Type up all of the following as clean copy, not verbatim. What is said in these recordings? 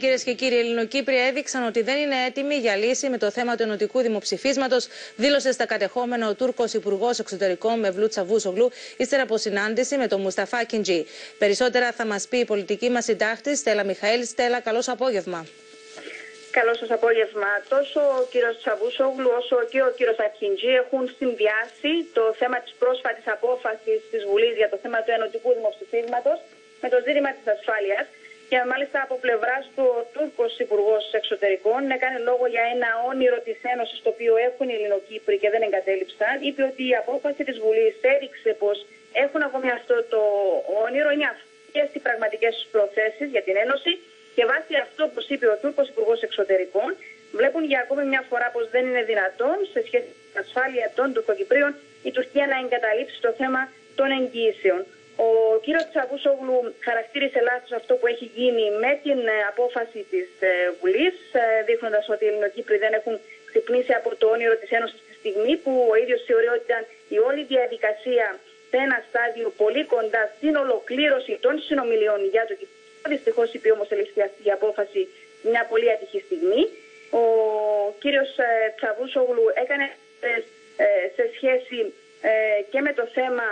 κυρίες και κύριοι, οι Ελληνοκύπροι έδειξαν ότι δεν είναι έτοιμοι για λύση με το θέμα του ενωτικού δημοψηφίσματος, δήλωσε στα κατεχόμενα ο Τούρκος Υπουργός Εξωτερικών Μevlut Çavuşoğlu, ύστερα από συνάντηση με τον Μουσταφά Κιντζή. Περισσότερα θα μας πει η πολιτική μας συντάκτης Στέλλα Μιχαήλ. Στέλλα, καλώς απόγευμα. Καλό σας απόγευμα. Τόσο ο κύριος Çavuşoğlu όσο και ο κύριος Ακιντζή έχουν συνδυάσει το θέμα της πρόσφατης απόφασης της Βουλής για το θέμα του ενωτικού δημοψηφίσματος με το ζήτημα της ασφάλειας. Και μάλιστα από πλευράς του ο Τούρκος Υπουργός Εξωτερικών έκανε λόγο για ένα όνειρο της Ένωσης το οποίο έχουν οι Ελληνοκύπροι και δεν εγκατέλειψαν. Είπε ότι η απόφαση της Βουλής έδειξε πως έχουν ακόμη αυτό το όνειρο, είναι αυτές οι πραγματικές προθέσεις για την Ένωση. Και βάσει αυτό, όπως είπε ο Τούρκος Υπουργός Εξωτερικών, βλέπουν για ακόμη μια φορά πως δεν είναι δυνατόν σε σχέση με την ασφάλεια των Τουρκοκυπρίων η Τουρκία να εγκαταλείψει το θέμα των εγγυήσεων. Ο κύριος Çavuşoğlu χαρακτήρισε λάθος αυτό που έχει γίνει με την απόφαση της Βουλής, δείχνοντας ότι οι Ελληνοκύπροι δεν έχουν ξυπνήσει από το όνειρο της Ένωσης στη στιγμή που ο ίδιος θεωρεί ότι ήταν η όλη διαδικασία σε ένα στάδιο πολύ κοντά στην ολοκλήρωση των συνομιλιών για το Κυπριακό. Δυστυχώς είπε όμως ελήφθη αυτή η απόφαση μια πολύ ατυχή στιγμή. Ο κύριος Çavuşoğlu έκανε σε σχέση και με το θέμα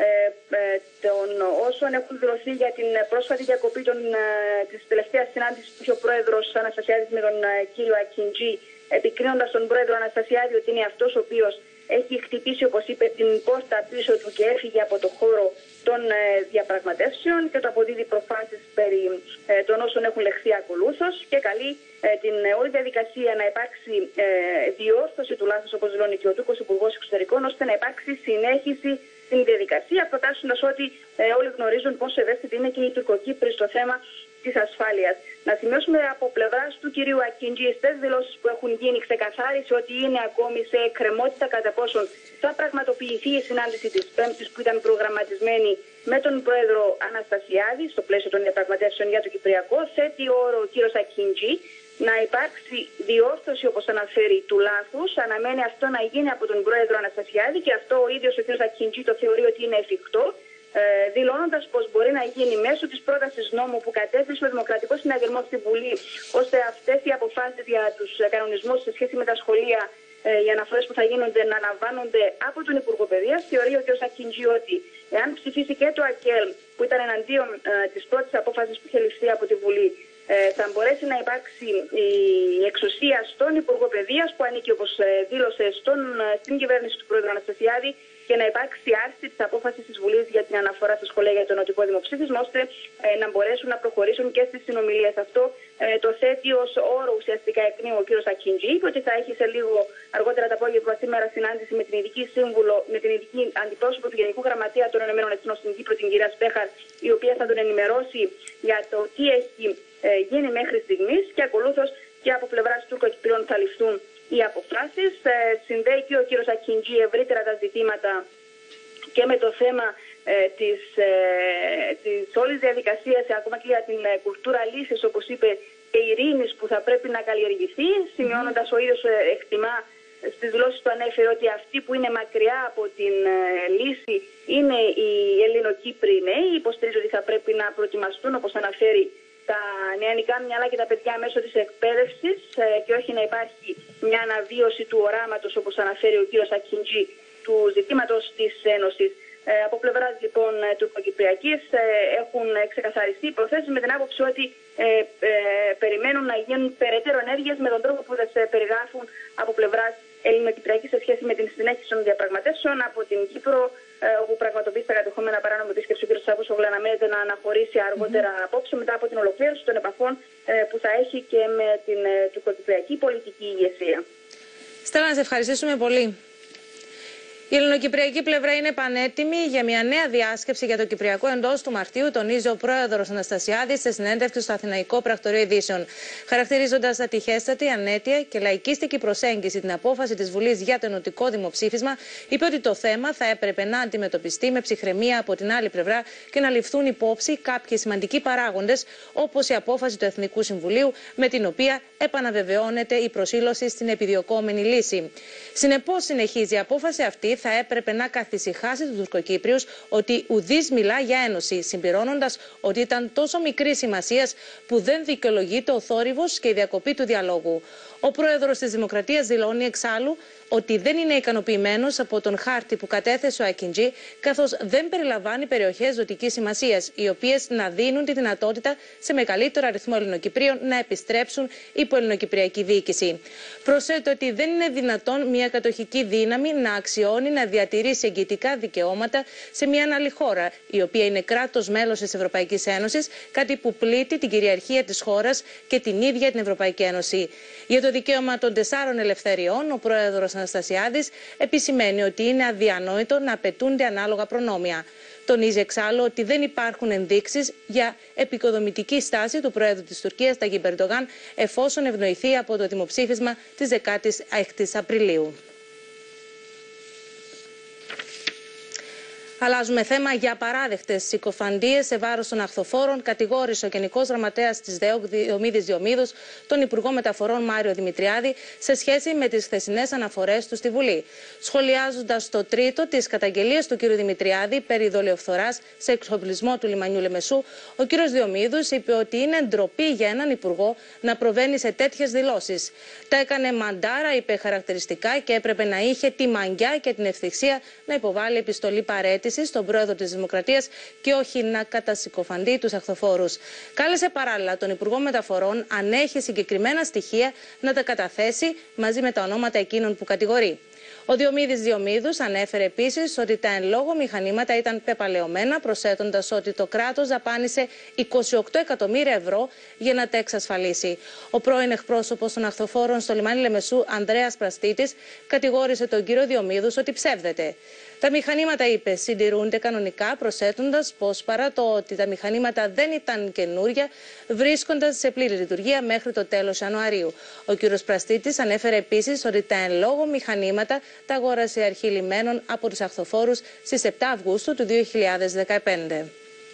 των όσων έχουν δηλωθεί για την πρόσφατη διακοπή της τελευταίας συνάντησης που είχε ο πρόεδρος Αναστασιάδης με τον κύριο Ακιντζή, επικρίνοντας τον πρόεδρο Αναστασιάδη ότι είναι αυτός ο οποίος έχει χτυπήσει, όπως είπε, την πόρτα πίσω του και έφυγε από το χώρο των διαπραγματεύσεων και το αποδίδει προφάσεις περί των όσων έχουν λεχθεί ακολούθως και καλεί την όλη διαδικασία να υπάρξει διόρθωση του λάθους, όπως δηλώνει και ο Τούρκος Υπουργός Εξωτερικών, ώστε να υπάρξει συνέχιση στην διαδικασία, προτάσσοντας ότι όλοι γνωρίζουν πόσο ευαίσθητη είναι και οι Τουρκοκύπροι στο θέμα της ασφάλειας. Να σημειώσουμε από πλευράς του κυρίου Ακιντζή στις δηλώσεις που έχουν γίνει, ξεκαθάρισε ότι είναι ακόμη σε εκκρεμότητα κατά πόσον θα πραγματοποιηθεί η συνάντηση της Πέμπτης που ήταν προγραμματισμένη με τον πρόεδρο Αναστασιάδη στο πλαίσιο των διαπραγματεύσεων για το Κυπριακό. Θέτει όρο ο κύριος Ακιντζή να υπάρξει διόρθωση, όπως αναφέρει, του λάθους. Αναμένει αυτό να γίνει από τον πρόεδρο Αναστασιάδη και αυτό ο ίδιος ο κύριος Ακιντζή το θεωρεί ότι είναι εφικτό, δηλώνοντας πως μπορεί να γίνει μέσω της πρότασης νόμου που κατέθεσε ο Δημοκρατικός Συναγερμός στη Βουλή, ώστε αυτές οι αποφάσεις για τους κανονισμούς σε σχέση με τα σχολεία, οι αναφορές που θα γίνονται να αναβάνονται από τον Υπουργό Παιδείας. Θεωρεί ο κ. Ακιντζή ότι εάν ψηφίσει και το ΑΚΕΛ που ήταν εναντίον της πρώτης απόφασης που είχε ληφθεί από τη Βουλή, θα μπορέσει να υπάρξει η εξουσία στον Υπουργό Παιδείας που ανήκει, όπως δήλωσε, στην κυβέρνηση του Πρόεδρου Αναστασιάδη, και να υπάρξει άρση της απόφασης της Βουλής για την αναφορά στα σχολεία για το ενωτικό δημοψήφισμα, ώστε να μπορέσουν να προχωρήσουν και στις συνομιλίες. Αυτό το θέτει ως όρο ουσιαστικά εκ νέου ο κ. Ακιντζή. Είπε ότι θα έχει σε λίγο αργότερα το απόγευμα σήμερα συνάντηση με την ειδική σύμβουλο, με την ειδική αντιπρόσωπο του Γενικού Γραμματεία των ΗΠΑ στην Κύπρο, την κυρία Σπέχαρ, η οποία θα τον ενημερώσει για το τι έχει γίνει μέχρι στιγμής και ακολούθως και από πλευράς Τουρκοκυπρίων θα ληφθούν οι αποφάσεις. Συνδέει και ο κύριος Ακιντζή ευρύτερα τα ζητήματα και με το θέμα της όλης διαδικασίας, ακόμα και για την κουλτούρα λύσης, όπως είπε, και ειρήνης που θα πρέπει να καλλιεργηθεί, σημειώνοντας ο ίδιος εκτιμά στις δηλώσεις του ανέφερε ότι αυτοί που είναι μακριά από την λύση είναι οι Ελληνοκύπροι νέοι. Υποστηρίζει ότι θα πρέπει να προετοιμαστούν, όπως αναφέρει, τα νεανικά μυαλά και τα παιδιά μέσω της εκπαίδευσης και όχι να υπάρχει μια αναβίωση του οράματος, όπως αναφέρει ο κύριος Ακιντζή, του ζητήματος της Ένωσης. Από πλευράς λοιπόν τουρκοκυπριακής έχουν ξεκαθαριστεί οι προθέσεις με την άποψη ότι περιμένουν να γίνουν περαιτέρω ενέργειες με τον τρόπο που θα σε περιγράφουν από πλευράς ελληνοκυπριακής σε σχέση με την συνέχιση των διαπραγματεύσεων από την Κύπρο, όπου πραγματοποιεί στα κατεχόμενα παράνομη επίσκεψη ο κ. Çavuşoğlu αναμένεται να αναχωρήσει αργότερα απόψε μετά από την ολοκλήρωση των επαφών που θα έχει και με την τουρκοκυπριακή πολιτική ηγεσία. Στέλλα, να σε ευχαριστήσουμε πολύ. Η ελληνοκυπριακή πλευρά είναι πανέτοιμη για μια νέα διάσκεψη για το Κυπριακό εντός του Μαρτίου, τονίζει ο πρόεδρος Αναστασιάδης σε συνέντευξη στο Αθηναϊκό Πρακτορείο Ειδήσεων. Χαρακτηρίζοντας ατυχέστατη, ανέτεια και λαϊκίστικη προσέγγιση την απόφαση της Βουλής για το ενωτικό δημοψήφισμα, είπε ότι το θέμα θα έπρεπε να αντιμετωπιστεί με ψυχραιμία από την άλλη πλευρά και να ληφθούν υπόψη κάποιοι σημαντικοί παράγοντες, όπως η απόφαση του Εθνικού Συμβουλίου, με την οποία επαναβεβαιώνεται η προσήλωση στην επιδιωκόμενη λύση. Συνεπώς, συνεχίζει η απόφαση αυτή θα έπρεπε να καθησυχάσει τους Τουρκοκύπριους ότι ουδής μιλά για ένωση, συμπληρώνοντας ότι ήταν τόσο μικρή σημασίας που δεν δικαιολογείται ο θόρυβος και η διακοπή του διαλόγου. Ο πρόεδρος της Δημοκρατίας δηλώνει εξάλλου ότι δεν είναι ικανοποιημένος από τον χάρτη που κατέθεσε ο Ακιντζή, καθώς δεν περιλαμβάνει περιοχές ζωτικής σημασίας, οι οποίες να δίνουν τη δυνατότητα σε μεγαλύτερο αριθμό Ελληνοκυπρίων να επιστρέψουν υπό ελληνοκυπριακή διοίκηση. Προσθέτει ότι δεν είναι δυνατόν μια κατοχική δύναμη να αξιώνει να διατηρήσει εγγυητικά δικαιώματα σε μια άλλη χώρα, η οποία είναι κράτος μέλος της Ευρωπαϊκής Ένωσης, κάτι που πλήττει την κυριαρχία της χώρας και την ίδια την Ευρωπαϊκή Ένωση. Για το δικαίωμα των 4 ελευθεριών, ο πρόεδρος Αναστασιάδης επισημαίνει ότι είναι αδιανόητο να απαιτούνται ανάλογα προνόμια. Τονίζει εξάλλου ότι δεν υπάρχουν ενδείξεις για επικοδομητική στάση του πρόεδρου της Τουρκίας, Ταγιπ Ερντογάν, εφόσον ευνοηθεί από το δημοψήφισμα της 16ης Απριλίου. Αλλάζουμε θέμα. Για απαράδεκτες συκοφαντίες σε βάρος των αχθοφόρων, κατηγόρησε ο Γενικός Γραμματέας της ΔΕΟΚ, Διομήδης Διομήδους, τον Υπουργό Μεταφορών Μάριο Δημητριάδη, σε σχέση με τις χθεσινές αναφορές του στη Βουλή. Σχολιάζοντας το τρίτο της καταγγελίας του κ. Δημητριάδη περί δολιοφθοράς σε εξοπλισμό του λιμανιού Λεμεσού, ο κ. Διομήδους είπε ότι είναι ντροπή για έναν υπουργό να προβαίνει σε τέτοιες δηλώσεις. Τα έκανε μαντάρα, είπε χαρακτηριστικά, και έπρεπε να είχε τη μαγκιά και την ευθυξία να υποβάλει επιστολή παρέτησης στον πρόεδρο της Δημοκρατίας και όχι να κατασυκοφαντεί τους αχθοφόρους. Κάλεσε παράλληλα τον Υπουργό Μεταφορών, αν έχει συγκεκριμένα στοιχεία, να τα καταθέσει μαζί με τα ονόματα εκείνων που κατηγορεί. Ο Διομήδης Διομήδους ανέφερε επίσης ότι τα εν λόγω μηχανήματα ήταν πεπαλαιωμένα, προσθέτοντας ότι το κράτος δαπάνησε 28 εκατομμύρια ευρώ για να τα εξασφαλίσει. Ο πρώην εκπρόσωπος των αχθοφόρων στο λιμάνι Λεμεσού, Ανδρέας Πραστίτης, κατηγόρησε τον κύριο Διομήδους ότι ψεύδεται. Τα μηχανήματα, είπε, συντηρούνται κανονικά, προσθέτοντας πως παρά το ότι τα μηχανήματα δεν ήταν καινούρια, βρίσκονταν σε πλήρη λειτουργία μέχρι το τέλος Ιανουαρίου. Ο κ. Πραστίτης ανέφερε επίσης ότι τα εν λόγω μηχανήματα τα αγόρασε η αρχή λιμένων από τους αχθοφόρους στις 7 Αυγούστου του 2015.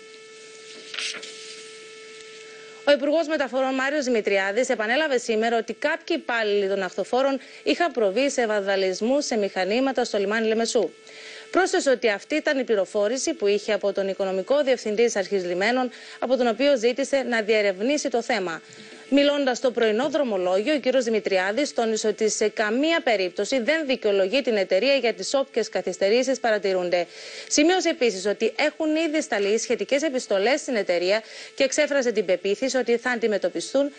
Ο Υπουργός Μεταφορών Μάριος Δημητριάδης επανέλαβε σήμερα ότι κάποιοι υπάλληλοι των αχθοφόρων είχαν προβεί σε βανδαλισμούς σε μηχανήματα στο λιμάνι Λεμεσού. Πρόσθεσε ότι αυτή ήταν η πληροφόρηση που είχε από τον Οικονομικό Διευθυντή της Αρχής Λιμένων, από τον οποίο ζήτησε να διερευνήσει το θέμα. Μιλώντας στο πρωινό δρομολόγιο, ο κ. Δημητριάδης τόνισε ότι σε καμία περίπτωση δεν δικαιολογεί την εταιρεία για τις όποιες καθυστερήσεις παρατηρούνται. Σημείωσε επίσης ότι έχουν ήδη σταλεί σχετικές επιστολές στην εταιρεία και εξέφρασε την πεποίθηση ότι θα αντιμετωπιστούν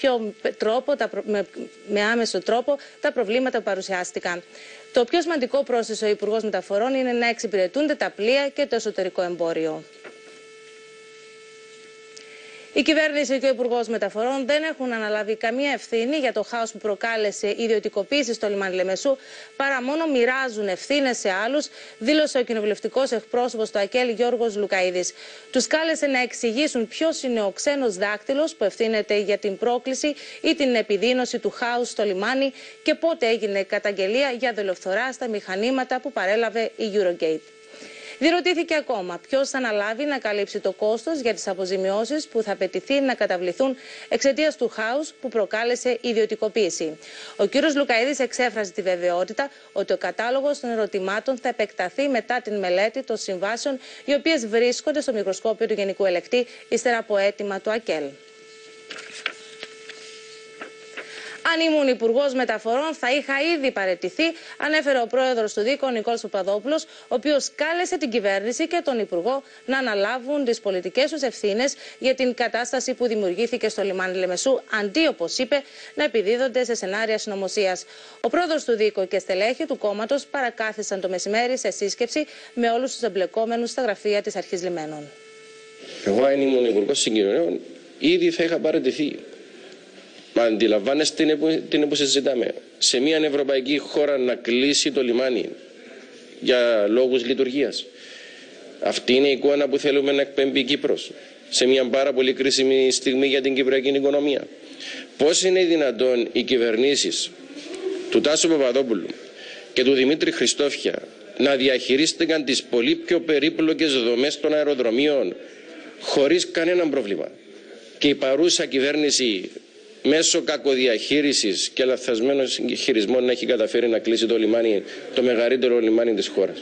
με άμεσο τρόπο τα προβλήματα που παρουσιάστηκαν. Το πιο σημαντικό, πρόσθεσε ο Υπουργός Μεταφορών, είναι να εξυπηρετούνται τα πλοία και το εσωτερικό εμπόριο. Η κυβέρνηση και ο Υπουργός Μεταφορών δεν έχουν αναλάβει καμία ευθύνη για το χάος που προκάλεσε η ιδιωτικοποίηση στο λιμάνι Λεμεσού, παρά μόνο μοιράζουν ευθύνες σε άλλους, δήλωσε ο κοινοβουλευτικός εκπρόσωπος του ΑΚΕΛ Γιώργος Λουκαίδης. Τους κάλεσε να εξηγήσουν ποιος είναι ο ξένος δάκτυλος που ευθύνεται για την πρόκληση ή την επιδείνωση του χάους στο λιμάνι και πότε έγινε καταγγελία για δολιοφθορά στα μηχανήματα που παρέλαβε η Eurogate. Διερωτήθηκε ακόμα ποιος θα αναλάβει να καλύψει το κόστος για τις αποζημιώσεις που θα απαιτηθεί να καταβληθούν εξαιτίας του χάους που προκάλεσε η ιδιωτικοποίηση. Ο κ. Λουκαίδης εξέφρασε τη βεβαιότητα ότι ο κατάλογος των ερωτημάτων θα επεκταθεί μετά την μελέτη των συμβάσεων, οι οποίες βρίσκονται στο μικροσκόπιο του Γενικού Ελεκτή, ύστερα από αίτημα του ΑΚΕΛ. Αν ήμουν Υπουργός Μεταφορών, θα είχα ήδη παραιτηθεί, ανέφερε ο πρόεδρος του ΔΙΚ, ο Νικόλας Παπαδόπουλος, ο οποίος κάλεσε την κυβέρνηση και τον Υπουργό να αναλάβουν τις πολιτικές τους ευθύνες για την κατάσταση που δημιουργήθηκε στο λιμάνι Λεμεσού, αντί, όπως είπε, να επιδίδονται σε σενάρια συνωμοσίας. Ο πρόεδρος του ΔΙΚ και στελέχη του κόμματος παρακάθισαν το μεσημέρι σε σύσκεψη με όλους τους εμπλεκόμενους στα γραφεία της Αρχής Λιμένων. Εγώ, αν ήμουν Υπουργός Συγκοινωνιών, ήδη θα είχα παραιτηθεί. Μα αντιλαμβάνεστε την που συζητάμε. Σε μια ευρωπαϊκή χώρα να κλείσει το λιμάνι για λόγους λειτουργίας. Αυτή είναι η εικόνα που θέλουμε να εκπέμπει η Κύπρος σε μια πάρα πολύ κρίσιμη στιγμή για την κυπριακή οικονομία. Πώς είναι δυνατόν οι κυβερνήσεις του Τάσου Παπαδόπουλου και του Δημήτρη Χριστόφια να διαχειρίστηκαν τις πολύ πιο περίπλοκες δομές των αεροδρομίων χωρίς κανένα πρόβλημα, και η παρούσα κυβέρνηση μέσω κακοδιαχείρισης και λαθασμένων χειρισμών να έχει καταφέρει να κλείσει το λιμάνι, το μεγαλύτερο λιμάνι της χώρας.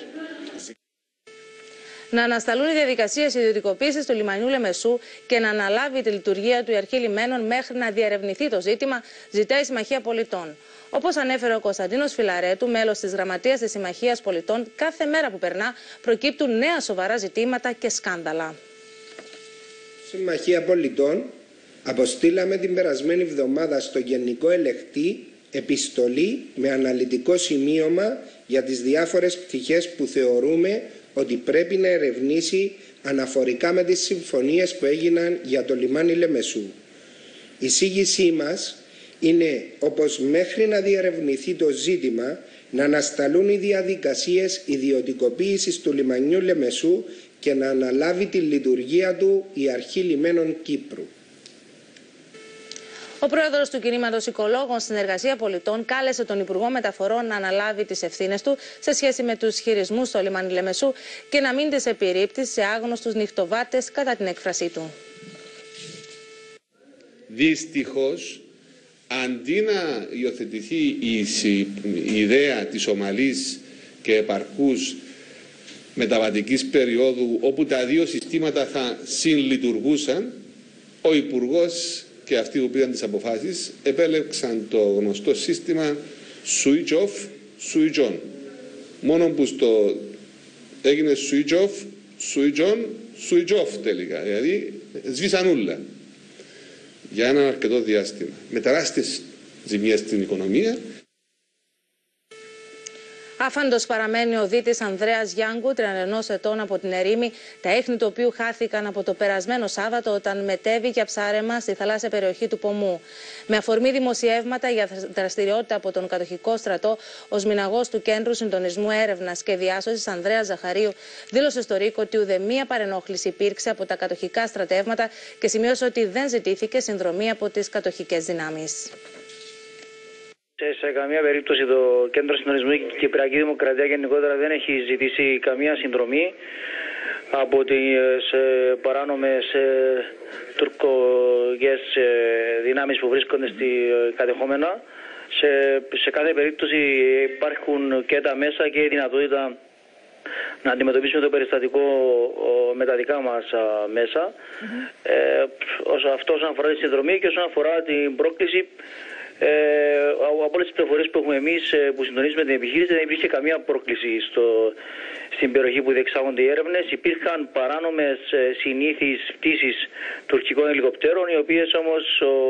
Να ανασταλούν οι διαδικασίες ιδιωτικοποίησης του λιμανιού Λεμεσού και να αναλάβει τη λειτουργία του η Αρχή Λιμένων μέχρι να διερευνηθεί το ζήτημα, ζητάει η Συμμαχία Πολιτών. Όπως ανέφερε ο Κωνσταντίνος Φιλαρέτου, μέλος της Γραμματείας της Συμμαχίας Πολιτών, κάθε μέρα που περνά προκύπτουν νέα σοβαρά ζητήματα και σκάνδαλα. Συμμαχία Πολιτών, αποστήλαμε την περασμένη εβδομάδα στο Γενικό Ελεκτή επιστολή με αναλυτικό σημείωμα για τις διάφορες πτυχές που θεωρούμε ότι πρέπει να ερευνήσει αναφορικά με τις συμφωνίες που έγιναν για το λιμάνι Λεμεσού. Η εισήγησή μας είναι όπως μέχρι να διερευνηθεί το ζήτημα να ανασταλούν οι διαδικασίες ιδιωτικοποίησης του λιμανιού Λεμεσού και να αναλάβει τη λειτουργία του η Αρχή Λιμένων Κύπρου. Ο πρόεδρος του κινήματος Οικολόγων Συνεργασία Πολιτών κάλεσε τον Υπουργό Μεταφορών να αναλάβει τις ευθύνες του σε σχέση με τους χειρισμούς στο λιμάνι Λεμεσού και να μην τις επιρρύπτει σε άγνωστους νυχτοβάτες, κατά την έκφρασή του. Δυστυχώς, αντί να υιοθετηθεί η ιδέα της ομαλής και επαρκούς μεταβατικής περίοδου όπου τα δύο συστήματα θα συλλειτουργούσαν, ο Υπουργός και αυτοί που πήραν τις αποφάσεις επέλεξαν το γνωστό σύστημα switch off, switch on. Μόνο που έγινε switch off, switch on, switch off τελικά. Δηλαδή σβήσαν όλα για ένα αρκετό διάστημα. Με τεράστιες ζημιές στην οικονομία. Άφαντος παραμένει ο δίτης Ανδρέας Γιάνγκου, 31 ετών, από την Ερήμη, τα ίχνη του οποίου χάθηκαν από το περασμένο Σάββατο όταν μετέβη για ψάρεμα στη θαλάσσια περιοχή του Πομού. Με αφορμή δημοσιεύματα για δραστηριότητα από τον κατοχικό στρατό, ο σμηναγός του Κέντρου Συντονισμού Έρευνας και Διάσωσης Ανδρέας Ζαχαρίου δήλωσε στο ΡΙΚ ότι ουδέμια παρενόχληση υπήρξε από τα κατοχικά στρατεύματα και σημείωσε ότι δεν ζητήθηκε συνδρομή από τις κατοχικές δυνάμεις. Σε καμία περίπτωση το Κέντρο Συντονισμού και η Κυπριακή Δημοκρατία γενικότερα δεν έχει ζητήσει καμία συνδρομή από τις παράνομες τουρκικές δυνάμεις που βρίσκονται στη κατεχόμενα. Σε κάθε περίπτωση υπάρχουν και τα μέσα και η δυνατότητα να αντιμετωπίσουμε το περιστατικό με τα δικά μας μέσα. Αυτό όσον αφορά τη συνδρομή και όσον αφορά την πρόκληση, από όλες τις πληροφορίες που έχουμε εμείς που συντονίζουμε την επιχείρηση, δεν υπήρχε καμία πρόκληση στην περιοχή που διεξάγονται οι έρευνες. Υπήρχαν παράνομες συνήθεις πτήσεις τουρκικών ελικοπτέρων, οι οποίες όμως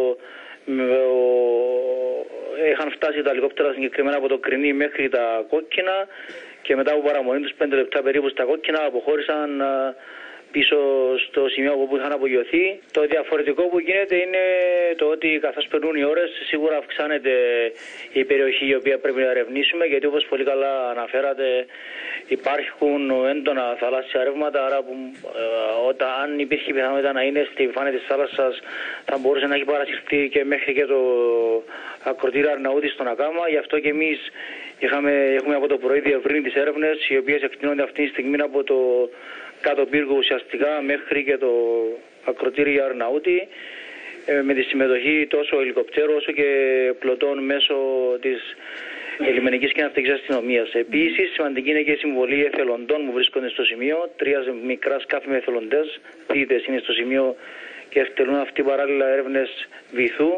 είχαν φτάσει τα ελικόπτερα συγκεκριμένα από το Κρινί μέχρι τα Κόκκινα και μετά από παραμονή τους 5 λεπτά περίπου στα Κόκκινα αποχώρησαν πίσω στο σημείο όπου είχαν απογειωθεί. Το διαφορετικό που γίνεται είναι το ότι καθώς περνούν οι ώρες σίγουρα αυξάνεται η περιοχή η οποία πρέπει να ερευνήσουμε, γιατί όπως πολύ καλά αναφέρατε υπάρχουν έντονα θαλάσσια ρεύματα, άρα αν υπήρχε πιθανότητα να είναι στη επιφάνεια της θάλασσας θα μπορούσε να έχει παρασυρθεί και μέχρι και το ακροτήριο Αρναούτη στον Ακάμα. Γι' αυτό και εμείς έχουμε από το πρωί διευρύνει τις έρευνες, οι οποίες εκτείνονται αυτή τη στιγμή από το κάτω πύργο ουσιαστικά μέχρι και το ακροτήριο Αρναούτη, με τη συμμετοχή τόσο ελικοπτέρου όσο και πλωτών μέσω της λιμενικής και ναυτικής αστυνομίας. Επίσης, σημαντική είναι και η συμβολή εθελοντών που βρίσκονται στο σημείο. 3 μικρά σκάφη με εθελοντές, διαιτητές είναι στο σημείο και εκτελούν αυτοί παράλληλα έρευνες βυθού.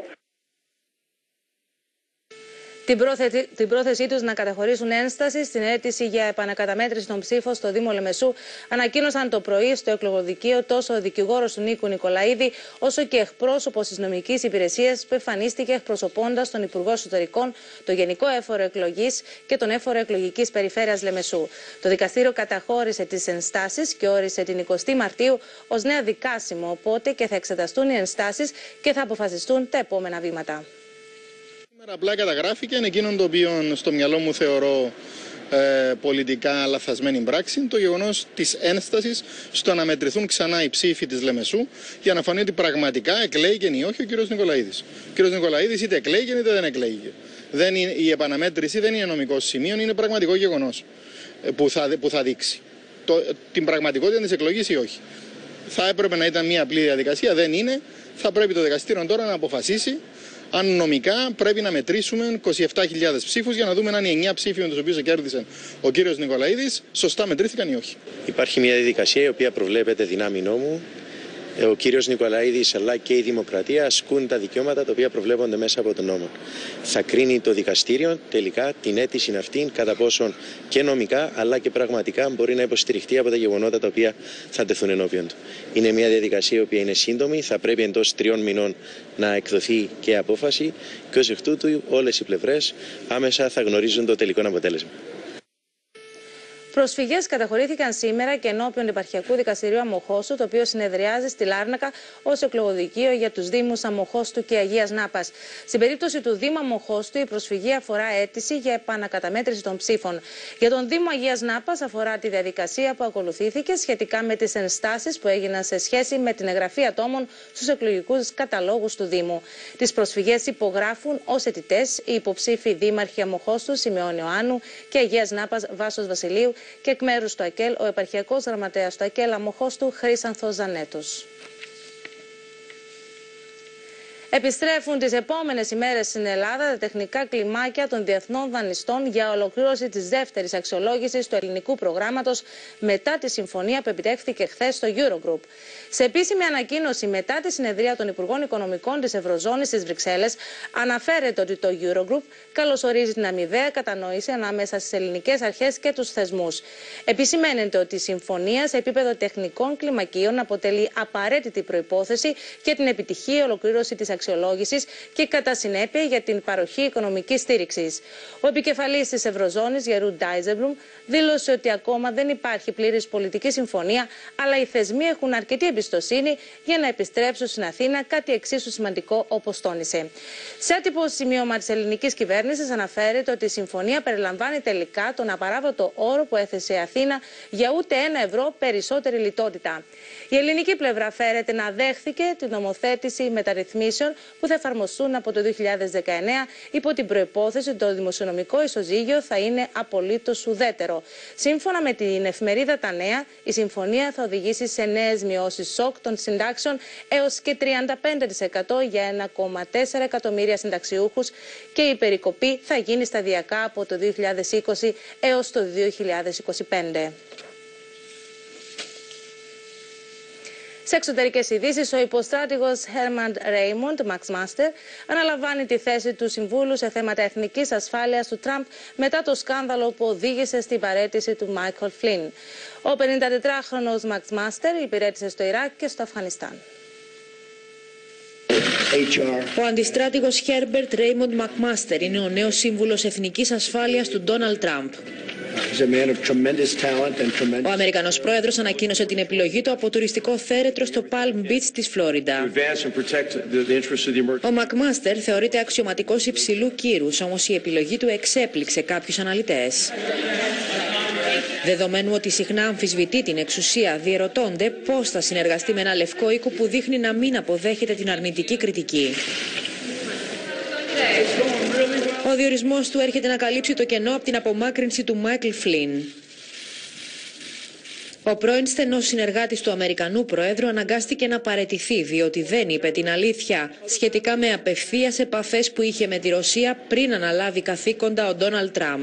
Την πρόθεσή τους να καταχωρήσουν ένσταση στην αίτηση για επανακαταμέτρηση των ψήφων στο Δήμο Λεμεσού ανακοίνωσαν το πρωί στο εκλογοδικείο τόσο ο δικηγόρος του Νίκου Νικολαίδη, όσο και εκπρόσωπος της νομικής υπηρεσίας που εμφανίστηκε εκπροσωπώντας τον Υπουργό Εσωτερικών, το Γενικό Έφορο Εκλογής και τον Έφορο Εκλογικής Περιφέρειας Λεμεσού. Το δικαστήριο καταχώρησε τις ενστάσεις και όρισε την 20η Μαρτίου ως νέα δικάσιμο, οπότε και θα εξεταστούν οι ενστάσεις και θα αποφασιστούν τα επόμενα βήματα. Απλά καταγράφηκε εκείνον το οποίο στο μυαλό μου θεωρώ πολιτικά λαθασμένη πράξη, το γεγονός της ένστασης στο να μετρηθούν ξανά οι ψήφοι της Λεμεσού για να φανεί ότι πραγματικά εκλέγηκε ή όχι ο κ. Νικολαίδης. Ο κ. Νικολαίδης είτε εκλέγηκε είτε δεν εκλέγηκε. Η επαναμέτρηση δεν είναι νομικό σημείο, είναι πραγματικό γεγονός που θα δείξει την πραγματικότητα της εκλογής ή όχι. Θα έπρεπε να ήταν μια απλή διαδικασία, δεν είναι. Θα πρέπει το δικαστήριο τώρα να αποφασίσει αν νομικά πρέπει να μετρήσουμε 27.000 ψήφους για να δούμε αν οι 9 ψήφοι με τους οποίους κέρδισε ο κύριος Νικολαίδης σωστά μετρήθηκαν ή όχι. Υπάρχει μια διαδικασία η οποία προβλέπεται δυνάμει νόμου. Ο κύριος Νικολαίδης αλλά και η Δημοκρατία ασκούν τα δικαιώματα τα οποία προβλέπονται μέσα από τον νόμο. Θα κρίνει το δικαστήριο τελικά την αίτηση αυτή κατά πόσον και νομικά αλλά και πραγματικά μπορεί να υποστηριχτεί από τα γεγονότα τα οποία θα τεθούν ενώπιον του. Είναι μια διαδικασία η οποία είναι σύντομη, θα πρέπει εντός 3 μηνών να εκδοθεί και απόφαση και ως εκ τούτου όλες οι πλευρές άμεσα θα γνωρίζουν το τελικό αποτέλεσμα. Προσφυγές καταχωρήθηκαν σήμερα και ενώπιον Επαρχιακού Δικαστηρίου Αμμοχώστου, το οποίο συνεδριάζει στη Λάρνακα ως εκλογοδικείο για τους Δήμους Αμμοχώστου και Αγίας Νάπας. Στην περίπτωση του Δήμου Αμμοχώστου, η προσφυγή αφορά αίτηση για επανακαταμέτρηση των ψήφων. Για τον Δήμο Αγίας Νάπας αφορά τη διαδικασία που ακολουθήθηκε σχετικά με τις ενστάσεις που έγιναν σε σχέση με την εγγραφή ατόμων στους εκλογικούς καταλόγους του Δήμου. Τις προσφυγές υπογράφουν ως αιτητές οι υποψήφοι δήμαρχοι Αμμοχώστου Σιμεών Ιωάννου και Αγίας Νάπας Βάσος Βασιλείου και εκ μέρους του ΑΚΕΛ ο επαρχιακός γραμματέας του ΑΚΕΛ Αμμοχώστου Χρήσανθος Ζανέτος. Επιστρέφουν τις επόμενες ημέρες στην Ελλάδα τα τεχνικά κλιμάκια των διεθνών δανειστών για ολοκλήρωση της δεύτερης αξιολόγησης του ελληνικού προγράμματος μετά τη συμφωνία που επιτεύχθηκε χθες στο Eurogroup. Σε επίσημη ανακοίνωση μετά τη συνεδρία των Υπουργών Οικονομικών της Ευρωζώνης στις Βρυξέλλες, αναφέρεται ότι το Eurogroup καλωσορίζει την αμοιβαία κατανόηση ανάμεσα στις ελληνικές αρχές και τους θεσμούς. Επισημαίνεται ότι η συμφωνία σε επίπεδο τεχνικών κλιμακίων αποτελεί απαραίτητη προϋπόθεση για την επιτυχή ολοκλήρωση της αξιολόγησης και κατά συνέπεια για την παροχή οικονομικής στήριξης. Ο επικεφαλής της Ευρωζώνης, Γερούν Ντάιζεμπλουμ, δήλωσε ότι ακόμα δεν υπάρχει πλήρης πολιτική συμφωνία, αλλά οι θεσμοί έχουν αρκετή εμπιστοσύνη για να επιστρέψουν στην Αθήνα, κάτι εξίσου σημαντικό όπως τόνισε. Σε άτυπο σημείωμα της ελληνικής κυβέρνησης αναφέρεται ότι η συμφωνία περιλαμβάνει τελικά τον απαράβατο όρο που έθεσε η Αθήνα για ούτε €1 περισσότερη λιτότητα. Η ελληνική πλευρά φέρεται να δέχθηκε την νομοθέτηση μεταρρυθμίσεων που θα εφαρμοστούν από το 2019 υπό την προϋπόθεση ότι το δημοσιονομικό ισοζύγιο θα είναι απολύτως ουδέτερο. Σύμφωνα με την εφημερίδα Τα Νέα, η συμφωνία θα οδηγήσει σε νέες μειώσεις σοκ των συντάξεων έως και 35% για 1,4 εκατομμύρια συνταξιούχους και η περικοπή θα γίνει σταδιακά από το 2020 έως το 2025. Σε εξωτερικές ειδήσεις, ο υποστράτηγος Herman Raymond McMaster αναλαμβάνει τη θέση του συμβούλου σε θέματα εθνικής ασφάλειας του Τραμπ μετά το σκάνδαλο που οδήγησε στην παραίτηση του Michael Flynn. Ο 54χρονος McMaster υπηρέτησε στο Ιράκ και στο Αφγανιστάν. Ο αντιστράτηγος Herbert Raymond McMaster είναι ο νέος σύμβουλος εθνικής ασφάλειας του Ντόναλντ Τραμπ. Ο Αμερικανός πρόεδρος ανακοίνωσε την επιλογή του από τουριστικό θέρετρο στο Palm Beach της Φλόριντα. Ο McMaster θεωρείται αξιωματικός υψηλού κύρους, όμως η επιλογή του εξέπληξε κάποιους αναλυτές. Δεδομένου ότι συχνά αμφισβητεί την εξουσία, διερωτώνται πώς θα συνεργαστεί με ένα λευκό οίκο που δείχνει να μην αποδέχεται την αρνητική κριτική. Ο διορισμός του έρχεται να καλύψει το κενό από την απομάκρυνση του Μάικλ Φλίν. Ο πρώην στενός συνεργάτης του Αμερικανού Προέδρου αναγκάστηκε να παραιτηθεί διότι δεν είπε την αλήθεια σχετικά με απευθείας επαφές που είχε με τη Ρωσία πριν αναλάβει καθήκοντα ο Ντόναλντ Τραμπ.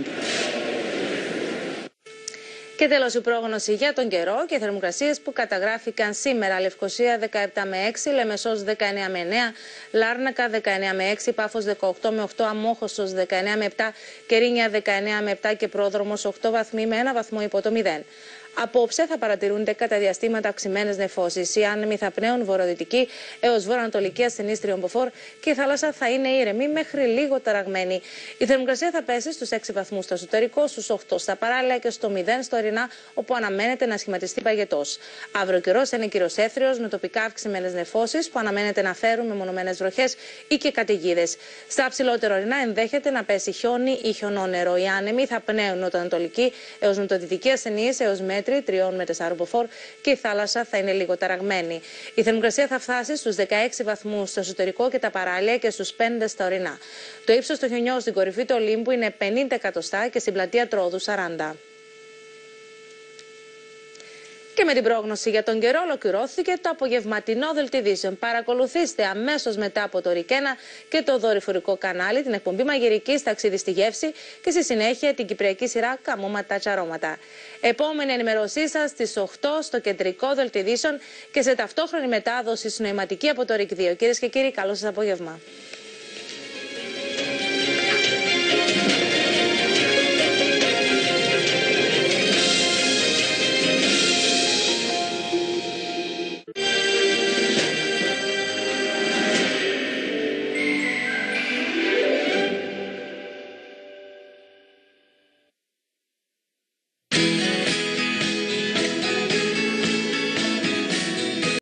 Και τέλος η πρόγνωση για τον καιρό και θερμοκρασίες που καταγράφηκαν σήμερα. Λευκοσία 17 με 6, Λεμεσός 19 με 9, Λάρνακα 19 με 6, Πάφος 18 με 8, Αμμόχωστος 19 με 7, Κερίνια 19 με 7 και Πρόδρομος 8 βαθμοί με 1 βαθμό υπό το 0. Απόψε θα παρατηρούνται κατά διαστήματα αυξημένες νεφώσεις. Οι άνεμοι θα πνέουν βορειοδυτική έως βορειοανατολική ασθενής τριομποφόρ και η θάλασσα θα είναι ήρεμη μέχρι λίγο ταραγμένη. Η θερμοκρασία θα πέσει στους 6 βαθμούς στο εσωτερικό, στους 8 στα παράλια και στο 0 στο ορεινά, όπου αναμένεται να σχηματιστεί παγετός. Αύριο καιρός είναι κυροσέφριος με τοπικά αυξημένες νεφώσεις που αναμένεται να φέρουν μεμονωμένες βροχές ή και καταιγίδες. Στα ψηλότερα ορεινά ενδέχεται να πέσει χιόνι ή χιονόνερο. Οι άνεμοι θα πνέουν νοτοανατολική έως νοτιοδυτική ασθενής έως μέτρη 3 με 4 μποφόρ και η θάλασσα θα είναι λίγο ταραγμένη. Η θερμοκρασία θα φτάσει στους 16 βαθμούς στο εσωτερικό και τα παράλια και στους 5 στα ορεινά. Το ύψος του χιονιού στην κορυφή του Ολύμπου είναι 50 εκατοστά και στην πλατεία Τρόδου 40. Και με την πρόγνωση για τον καιρό ολοκληρώθηκε το απογευματινό δελτίο ειδήσεων. Παρακολουθήστε αμέσως μετά από το Ρικένα και το δορυφορικό κανάλι την εκπομπή Μαγειρικής Ταξίδι στη Γεύση και στη συνέχεια την κυπριακή σειρά Καμώματα Τσαρώματα. Επόμενη ενημερωσή σας στις 8 στο κεντρικό δελτίο ειδήσεων και σε ταυτόχρονη μετάδοση συνοηματική από το ΡΙΚ 2. Κυρίες και κύριοι, καλό σας απόγευμα.